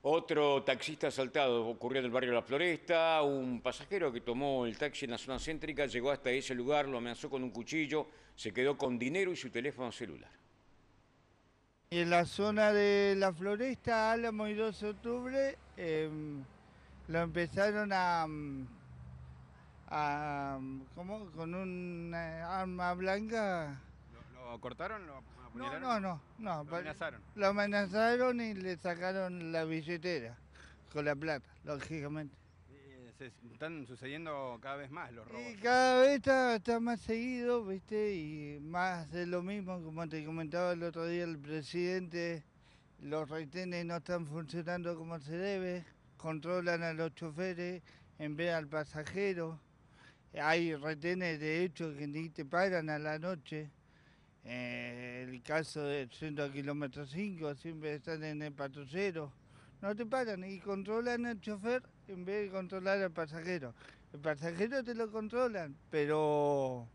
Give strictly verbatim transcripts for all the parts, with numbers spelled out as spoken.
Otro taxista asaltado ocurrió en el barrio La Floresta. Un pasajero que tomó el taxi en la zona céntrica llegó hasta ese lugar, lo amenazó con un cuchillo, se quedó con dinero y su teléfono celular. Y en la zona de la Floresta, Álamo y dos de octubre, em, lo empezaron a, mm, a, mm, ¿cómo? Con una arma blanca. ¿Lo, lo cortaron? ¿Lo No, apuñalaron? no, no, no. ¿Lo pa- amenazaron? Lo amenazaron y le sacaron la billetera con la plata, lógicamente. Eh, se están sucediendo cada vez más los robos. Y cada vez está, está más seguido, ¿viste? Y más de lo mismo, como te comentaba el otro día el presidente, los retenes no están funcionando como se debe, controlan a los choferes en vez al pasajero. Hay retenes de hecho que ni te paran a la noche. Eh, el caso de ciento kilómetros cinco, siempre están en el patrullero. No te paran y controlan al chofer en vez de controlar al pasajero. El pasajero te lo controlan, pero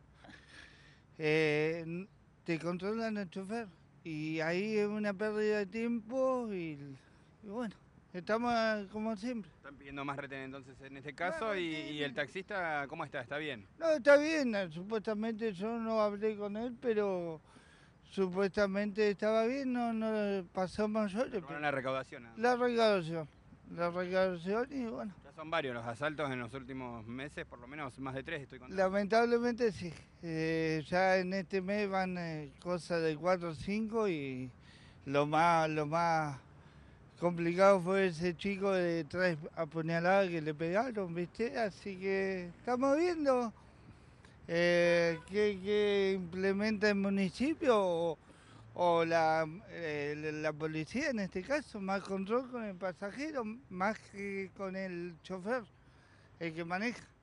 eh, n- te controlan al chofer. Y ahí es una pérdida de tiempo y, y bueno, estamos eh, como siempre. Están pidiendo más retén entonces en este Más caso y, y el retenes. taxista, ¿cómo está? ¿Está bien? No, está bien, eh, supuestamente yo no hablé con él, pero supuestamente estaba bien, no, no pasó mayores, Robaron pero la recaudación nada más. la recaudación, la recaudación y bueno, Ya son varios los asaltos en los últimos meses, por lo menos más de tres estoy contando. lamentablemente sí, eh, ya en este mes van eh, cosas de cuatro o cinco y lo más, lo más complicado fue ese chico de tres apuñaladas que le pegaron, ¿viste? Así que estamos viendo eh, qué, qué implementa el municipio o, o la, eh, la policía en este caso, más control con el pasajero, más que con el chofer, el que maneja.